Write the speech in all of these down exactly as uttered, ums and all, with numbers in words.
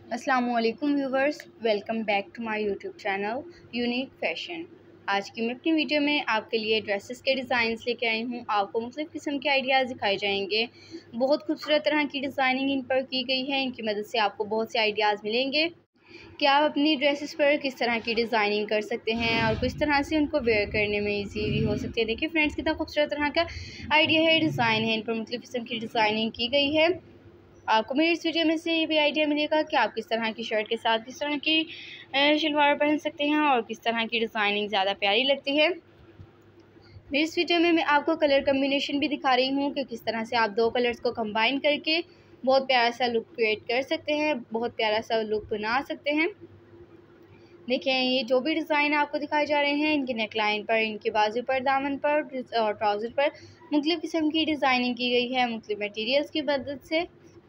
अस्सलामुअलैकुम viewers, welcome back to my YouTube channel unique fashion. आज की मैं अपनी वीडियो में आपके लिए ड्रेसेस के डिज़ाइंस लेके आई हूँ। आपको मुख्तलिफ़ किस्म के आइडियाज़ दिखाए जाएंगे। बहुत खूबसूरत तरह की डिज़ाइनिंग इन पर की गई है। इनकी मदद से आपको बहुत से आइडियाज़ मिलेंगे कि आप अपनी ड्रेसेस पर किस तरह की डिज़ाइनिंग कर सकते हैं और किस तरह से उनको वेयर करने में ईजी हो सकती है। देखिए फ्रेंड्स, कितना खूबसूरत तरह का आइडिया है, डिज़ाइन है। इन पर मुख्तलिफ़ किस्म की डिज़ाइनिंग की गई है। आपको मेरी इस वीडियो में से ये भी आइडिया मिलेगा कि आप किस तरह की शर्ट के साथ किस तरह की शलवार पहन सकते हैं और किस तरह की डिज़ाइनिंग ज़्यादा प्यारी लगती है। मेरी इस वीडियो में मैं आपको कलर कम्बिनेशन भी दिखा रही हूँ कि किस तरह से आप दो कलर्स को कंबाइन करके बहुत प्यारा सा लुक क्रिएट कर सकते हैं, बहुत प्यारा सा लुक बना सकते हैं। देखें, ये जो भी डिज़ाइन आपको दिखाए जा रहे हैं, इनकी नेकलाइन पर, इनके बाजू पर, दामन पर और ट्राउज़र पर मुख्तलिफ़ किस्म की डिज़ाइनिंग की गई है मुख्तलिफ़ मटीरियल्स की मदद से।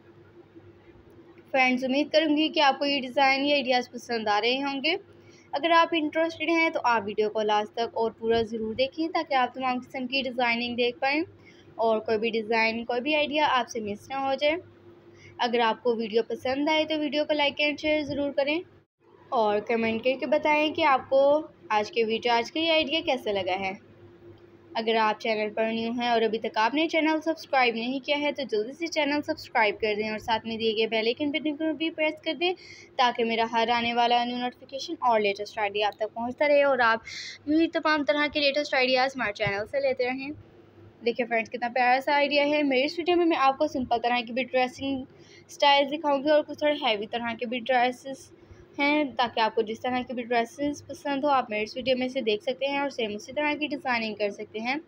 फ्रेंड्स, उम्मीद करूँगी कि आपको ये डिज़ाइन या आइडियाज़ पसंद आ रहे होंगे। अगर आप इंटरेस्टेड हैं तो आप वीडियो को लास्ट तक और पूरा ज़रूर देखें ताकि आप तमाम किस्म की डिज़ाइनिंग देख पाएँ और कोई भी डिज़ाइन, कोई भी आइडिया आपसे मिस ना हो जाए। अगर आपको वीडियो पसंद आए तो वीडियो को लाइक एंड शेयर ज़रूर करें और कमेंट करके बताएं कि आपको आज के वीडियो आज का ये आइडिया कैसा लगा है। अगर आप चैनल पर न्यू हैं और अभी तक आपने चैनल सब्सक्राइब नहीं किया है तो जल्दी से चैनल सब्सक्राइब कर दें और साथ में दिए गए बेल आइकन बटन को भी प्रेस कर दें ताकि मेरा हर आने वाला न्यू नोटिफिकेशन और लेटेस्ट आइडिया आप तक पहुंचता रहे और आप यूँ ही तमाम तरह के लेटेस्ट आइडियाज़ हमारे चैनल से लेते रहें। देखिए फ्रेंड्स, कितना प्यारा सा आइडिया है। मेरी इस वीडियो में मैं आपको सिंपल तरह की भी ड्रेसिंग स्टाइल दिखाऊंगी और कुछ थोड़े हैवी तरह के भी ड्रेसेस हैं ताकि आपको जिस तरह की भी ड्रेसेस पसंद हो आप मेरी इस वीडियो में से देख सकते हैं और सेम उसी तरह की डिज़ाइनिंग कर सकते हैं।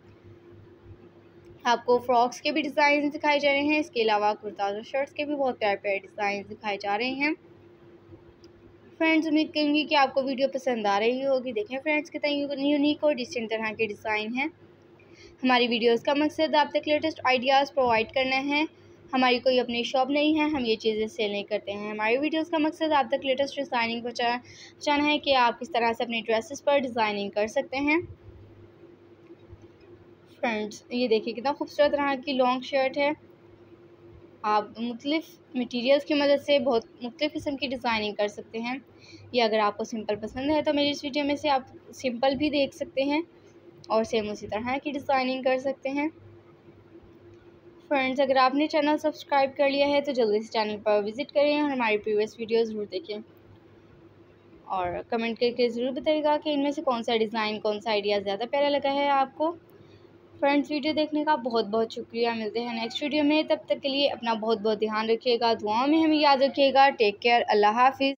आपको फ्रॉक्स के भी डिज़ाइन दिखाए जा रहे हैं, इसके अलावा कुर्ताज और शर्ट्स के भी बहुत प्यारे प्यारे डिज़ाइन दिखाए जा रहे हैं। फ्रेंड्स, उम्मीद करूँगी कि आपको वीडियो पसंद आ रही होगी। देखें फ्रेंड्स, कितना यूनिक और डिसेंट तरह के डिज़ाइन हैं। हमारी वीडियोस का मकसद आप तक लेटेस्ट आइडियाज़ प्रोवाइड करना है। हमारी कोई अपनी शॉप नहीं है, हम ये चीज़ें सेल नहीं करते हैं। हमारी वीडियोस का मकसद आप तक लेटेस्ट डिज़ाइनिंग पहुँचा पहुँचाना है कि आप किस तरह से अपनी ड्रेसेस पर डिज़ाइनिंग कर सकते हैं। फ्रेंड्स, ये देखिए कितना खूबसूरत तरह की लॉन्ग शर्ट है। आप मुख्तलिफ़ मटीरियल्स की मदद से बहुत मुख्तलिफ़ किस्म की डिज़ाइनिंग कर सकते हैं। ये अगर आपको सिंपल पसंद है तो मेरी इस वीडियो में से आप सिंपल भी देख सकते हैं और सेम उसी तरह की डिज़ाइनिंग कर सकते हैं। फ्रेंड्स, अगर आपने चैनल सब्सक्राइब कर लिया है तो जल्दी से चैनल पर विज़िट करें और हमारी प्रीवियस वीडियो ज़रूर देखें और कमेंट करके ज़रूर बताइएगा कि इनमें से कौन सा डिज़ाइन, कौन सा आइडिया ज़्यादा प्यारा लगा है आपको। फ्रेंड्स, वीडियो देखने का बहुत बहुत शुक्रिया। मिलते हैं नेक्स्ट वीडियो में, तब तक के लिए अपना बहुत बहुत ध्यान रखिएगा, दुआओं में हमें याद रखिएगा। टेक केयर, अल्लाह हाफिज़।